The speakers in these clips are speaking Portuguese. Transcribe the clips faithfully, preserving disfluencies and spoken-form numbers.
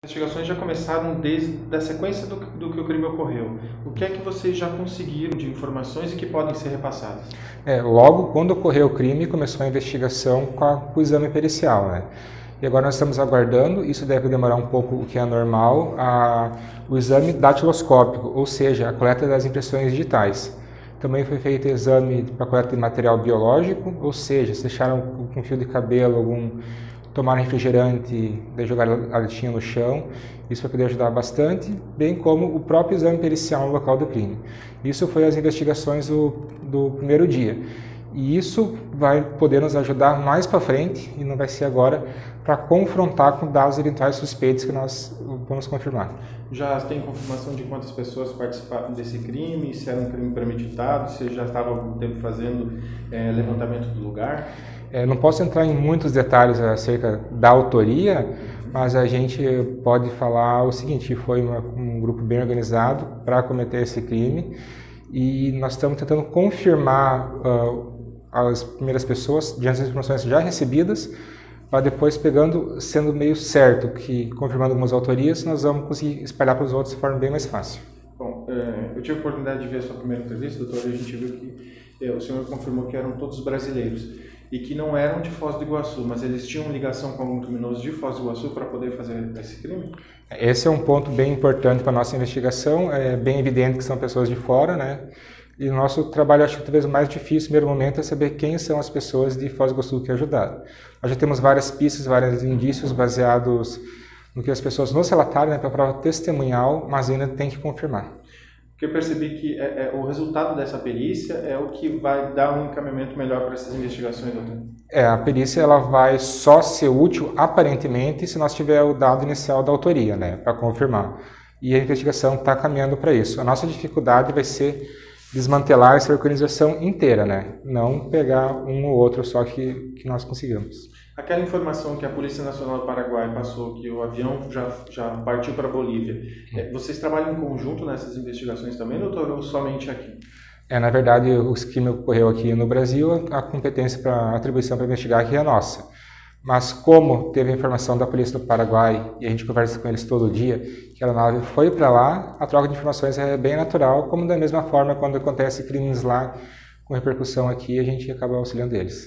As investigações já começaram desde a sequência do, do que o crime ocorreu. O que é que vocês já conseguiram de informações e que podem ser repassadas? É, logo quando ocorreu o crime, começou a investigação com, a, com o exame pericial, né? E agora nós estamos aguardando, isso deve demorar um pouco, o que é normal, a, o exame datiloscópico, ou seja, a coleta das impressões digitais. Também foi feito exame para coleta de material biológico, ou seja, se deixaram com fio de cabelo, algum tomaram refrigerante, daí jogaram a latinha no chão, isso vai poder ajudar bastante, bem como o próprio exame pericial no local do crime. Isso foi as investigações do, do primeiro dia. E isso vai poder nos ajudar mais para frente, e não vai ser agora, para confrontar com dados eventuais suspeitos que nós vamos confirmar. Já tem confirmação de quantas pessoas participaram desse crime, se era um crime premeditado, se já estava há algum tempo fazendo é, levantamento do lugar? É, não posso entrar em muitos detalhes acerca da autoria, mas a gente pode falar o seguinte: foi uma, um grupo bem organizado para cometer esse crime e nós estamos tentando confirmar uh, as primeiras pessoas diante das informações já recebidas, para depois pegando, sendo meio certo que confirmando algumas autorias, nós vamos conseguir espalhar para os outros de forma bem mais fácil. Bom, é, eu tive a oportunidade de ver a sua primeira entrevista, doutor, e a gente viu que é, o senhor confirmou que eram todos brasileiros e que não eram de Foz do Iguaçu, mas eles tinham ligação com algum criminoso de Foz do Iguaçu para poder fazer esse crime? Esse é um ponto bem importante para a nossa investigação, é bem evidente que são pessoas de fora, né? E o nosso trabalho, acho que talvez o mais difícil, no primeiro momento, é saber quem são as pessoas de Foz do Iguaçu que ajudaram. Nós já temos várias pistas, vários indícios baseados no que as pessoas nos relataram, né, para a prova testemunhal, mas ainda tem que confirmar. Porque eu percebi que é, é, o resultado dessa perícia é o que vai dar um encaminhamento melhor para essas investigações, doutor? É, a perícia ela vai só ser útil, aparentemente, se nós tiver o dado inicial da autoria, né, para confirmar. E a investigação está caminhando para isso. A nossa dificuldade vai ser desmantelar essa organização inteira, né, não pegar um ou outro só que, que nós conseguimos. Aquela informação que a Polícia Nacional do Paraguai passou, que o avião já, já partiu para a Bolívia, é, vocês trabalham em conjunto nessas investigações também, doutor, ou somente aqui? É, na verdade, o crime ocorreu aqui no Brasil, a competência para a atribuição para investigar aqui é nossa. Mas como teve a informação da Polícia do Paraguai, e a gente conversa com eles todo dia, que a aeronave foi para lá, a troca de informações é bem natural, como da mesma forma quando acontece crimes lá com repercussão aqui, a gente acaba auxiliando eles.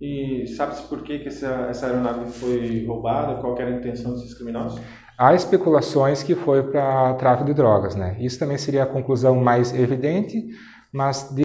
E sabe-se por que, que essa, essa aeronave foi roubada? Qual era a intenção desses criminosos? Há especulações que foi para tráfico de drogas, né? Isso também seria a conclusão mais evidente, mas